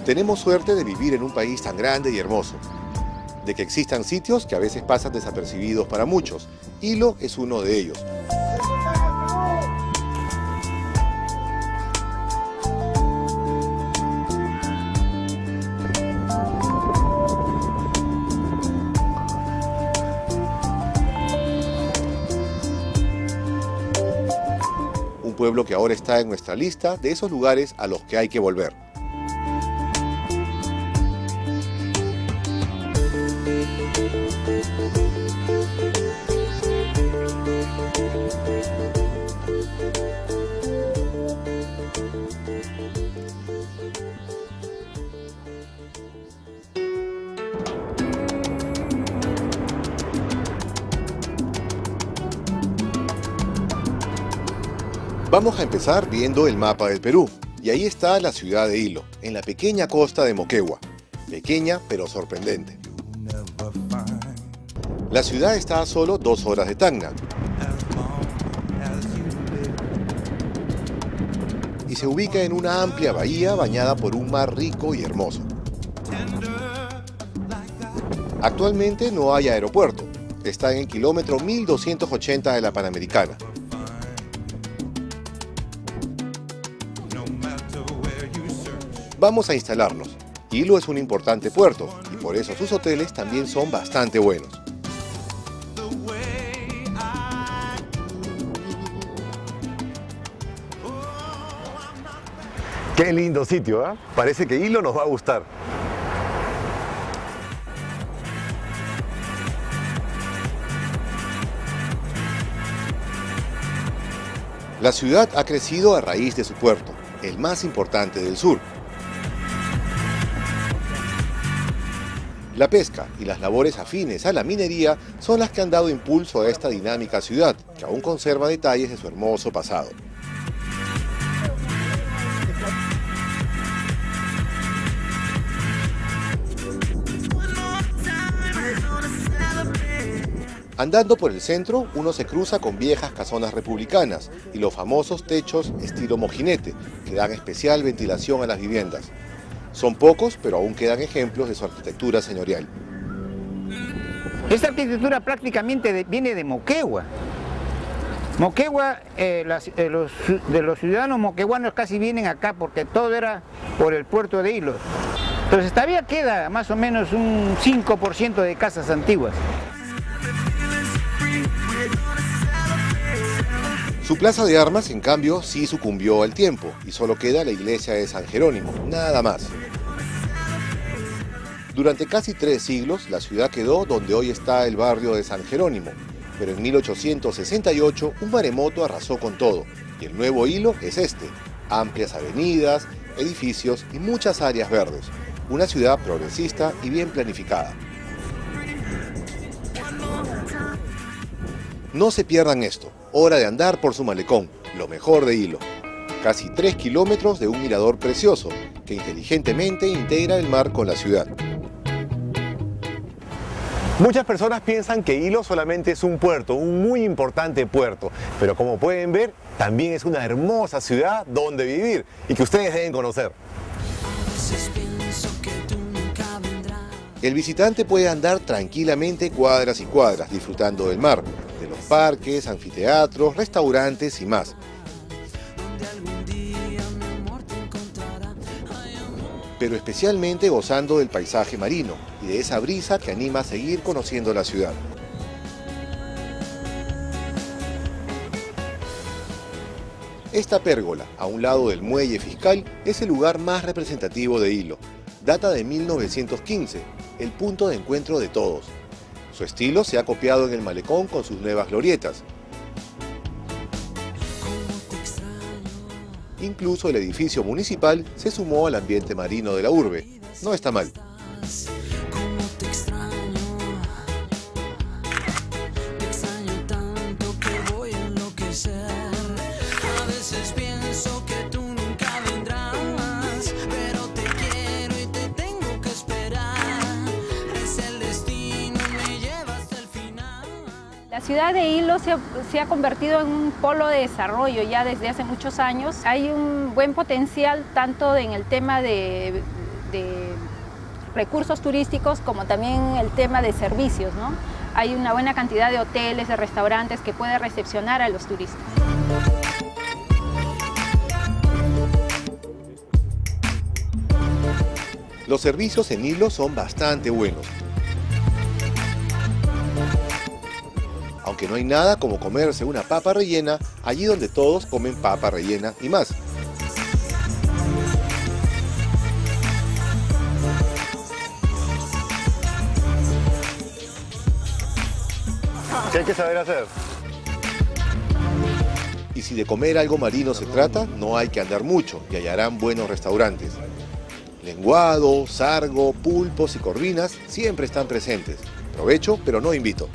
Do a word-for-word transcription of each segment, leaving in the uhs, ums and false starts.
Tenemos suerte de vivir en un país tan grande y hermoso, de que existan sitios que a veces pasan desapercibidos para muchos. Hilo es uno de ellos. Un pueblo que ahora está en nuestra lista de esos lugares a los que hay que volver. Vamos a empezar viendo el mapa del Perú, y ahí está la ciudad de Hilo, en la pequeña costa de Moquegua. Pequeña pero sorprendente. La ciudad está a solo dos horas de Tacna, y se ubica en una amplia bahía bañada por un mar rico y hermoso. Actualmente no hay aeropuerto, está en el kilómetro mil doscientos ochenta de la Panamericana. Vamos a instalarnos. Hilo es un importante puerto y por eso sus hoteles también son bastante buenos. Qué lindo sitio, ¿eh? Parece que Hilo nos va a gustar. La ciudad ha crecido a raíz de su puerto, el más importante del sur. La pesca y las labores afines a la minería son las que han dado impulso a esta dinámica ciudad, que aún conserva detalles de su hermoso pasado. Andando por el centro, uno se cruza con viejas casonas republicanas y los famosos techos estilo mojinete, que dan especial ventilación a las viviendas. Son pocos, pero aún quedan ejemplos de su arquitectura señorial. Esta arquitectura prácticamente de, viene de Moquegua. Moquegua, eh, las, eh, los, de los ciudadanos moqueguanos casi vienen acá porque todo era por el puerto de Hilo. Entonces todavía queda más o menos un cinco por ciento de casas antiguas. Su plaza de armas, en cambio, sí sucumbió al tiempo y solo queda la iglesia de San Jerónimo, nada más. Durante casi tres siglos, la ciudad quedó donde hoy está el barrio de San Jerónimo, pero en mil ochocientos sesenta y ocho un maremoto arrasó con todo, y el nuevo Hilo es este: amplias avenidas, edificios y muchas áreas verdes. Una ciudad progresista y bien planificada. No se pierdan esto, hora de andar por su malecón, lo mejor de Hilo. Casi tres kilómetros de un mirador precioso, que inteligentemente integra el mar con la ciudad. Muchas personas piensan que Hilo solamente es un puerto, un muy importante puerto, pero como pueden ver, también es una hermosa ciudad donde vivir y que ustedes deben conocer. El visitante puede andar tranquilamente cuadras y cuadras, disfrutando del mar, de los parques, anfiteatros, restaurantes y más. Pero especialmente gozando del paisaje marino y de esa brisa que anima a seguir conociendo la ciudad. Esta pérgola, a un lado del muelle fiscal, es el lugar más representativo de Hilo. Data de mil novecientos quince, el punto de encuentro de todos. Su estilo se ha copiado en el malecón con sus nuevas glorietas. Incluso el edificio municipal se sumó al ambiente marino de la urbe. No está mal. La ciudad de Hilo se, se ha convertido en un polo de desarrollo ya desde hace muchos años. Hay un buen potencial tanto en el tema de, de recursos turísticos como también el tema de servicios, ¿no? Hay una buena cantidad de hoteles, de restaurantes que puede recepcionar a los turistas. Los servicios en Hilo son bastante buenos. Aunque no hay nada como comerse una papa rellena allí donde todos comen papa rellena y más. ¿Qué hay que saber hacer? Y si de comer algo marino se trata, no hay que andar mucho y hallarán buenos restaurantes. Lenguado, sargo, pulpos y corvinas siempre están presentes. Provecho, pero no invito.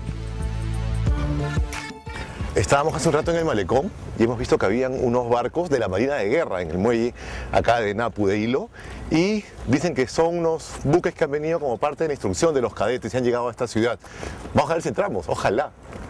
Estábamos hace un rato en el malecón y hemos visto que habían unos barcos de la Marina de Guerra en el muelle acá de Napu de Hilo, y dicen que son unos buques que han venido como parte de la instrucción de los cadetes y han llegado a esta ciudad. Vamos a ver si entramos, ojalá.